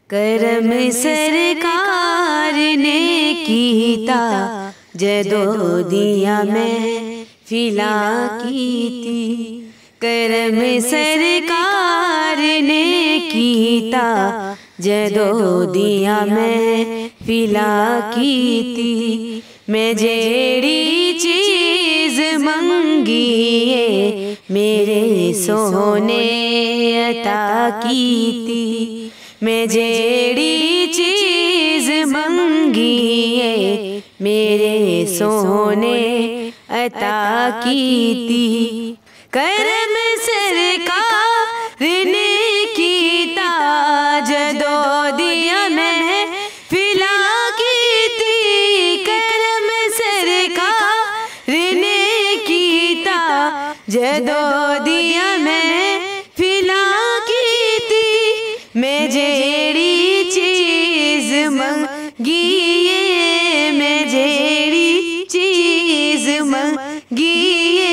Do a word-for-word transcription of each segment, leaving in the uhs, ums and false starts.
करम सरकार ने कीता जदों दियां महफिलां कीती। करम सरकार ने कीता जदों दियां महफिलां कीती। मैं जेड़ी चीज़ मंगी मेरे सोने अता कीती। मैं जेड़ी चीज़ मंगी मेरे सोने अता कीती। करम सरकार ने कीता जदों दियां महफिलां कीती। करम सरकार ने कीता जदों दियां महफिलां कीती। मैं जेड़ी चीज़ मंगी मैं जेड़ी चीज़ मंगी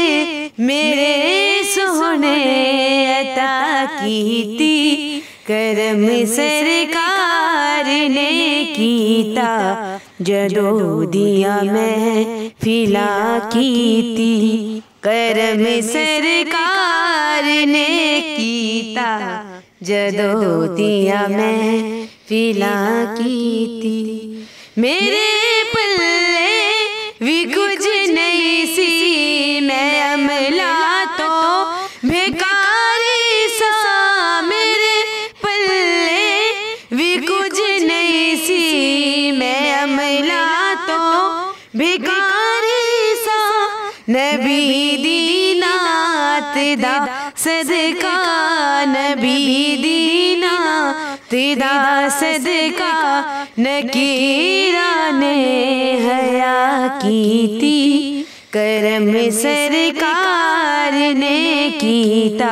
मेरे सोने अता कीती। करम सरकार ने कीता जदों दियां महफिलां कीती। करम सरकार ने कीता जदों दियां महफिलां कीती। मेरे पल्ले भी कुछ नहीं सी मैं अमला तो भिखारी सा। मेरे पल्ले भी कुछ नहीं सी मैं अमला तो भिखारी सा। नबी दी नात दा सदका नबी दी नात दा सदका नकीरा ने हया कीती। करम सरकार ने कीता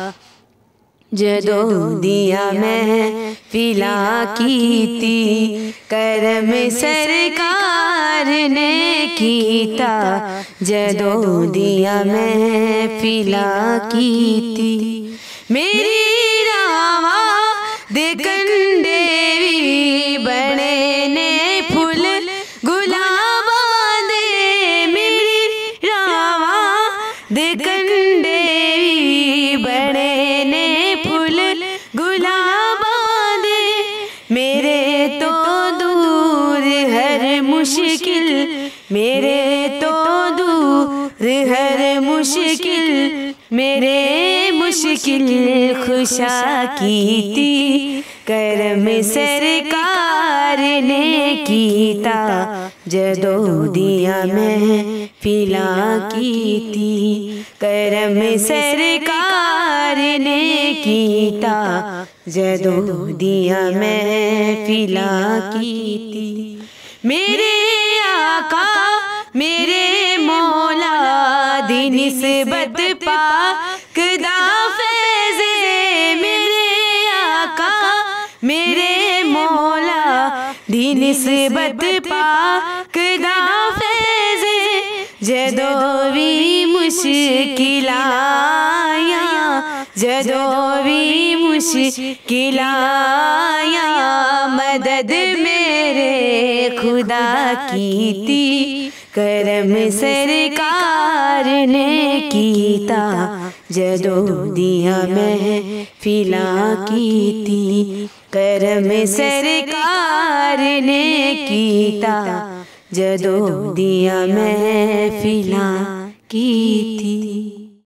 जदों दियां महफिलां कीती। करम सरकार ने कीता जदों दियां महफिलां कीती। मेरी रावा दे कंडे भी बने ने फुल गुलाबां दे। मेरी रावा दे कंडे भी बने ने फुल गुलाबां दे। मेरे तो दूर हर मुश्किल मेरे तो दूर हर मुश्किल मेरे मुश्किल खुशा कीती। करम सरकार ने कीता जदों दियां महफिलां कीती। करम सरकार ने कीता जदों दियां महफिलां कीती। मेरे आका मेरे मौला दी निस्बत पाक दा फैज़े। मेरे आका मेरे मौला दी निस्बत पाक दा फैज़े। जदों भी मुश्किल आया जदों भी मुश्किल आया मदद मेरे खुदा कीती। करम सरकार ने कीता जदों दियां महफिलां कीती। करम सरकार ने कीता जदों दियां महफिलां कीती।